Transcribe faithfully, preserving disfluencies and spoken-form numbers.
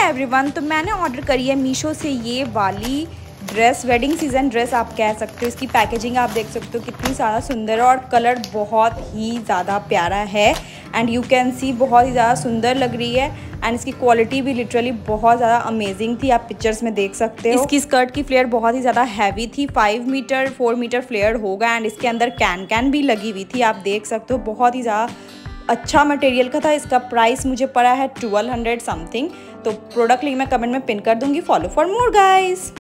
Everyone, तो मैंने order करी है मीशो से ये वाली ड्रेस, वेडिंग सीजन ड्रेस आप कह सकते हो। इसकी पैकेजिंग आप देख सकते हो कितनी ज़्यादा सुंदर है और कलर बहुत ही ज़्यादा प्यारा है एंड यू कैन सी बहुत ही ज़्यादा सुंदर लग रही है एंड इसकी क्वालिटी भी लिटरली बहुत ज़्यादा अमेजिंग थी, आप पिक्चर्स में देख सकते हो। इसकी स्कर्ट की फ्लेयर बहुत ही ज़्यादा हैवी थी, five metre four metre flare होगा एंड इसके अंदर कैन कैन भी लगी हुई थी, आप देख सकते हो। बहुत ही ज़्यादा अच्छा मटेरियल का था। इसका प्राइस मुझे पड़ा है ट्वेल्व हंड्रेड समथिंग। तो प्रोडक्ट लिंक मैं कमेंट में पिन कर दूंगी। Follow for more guys.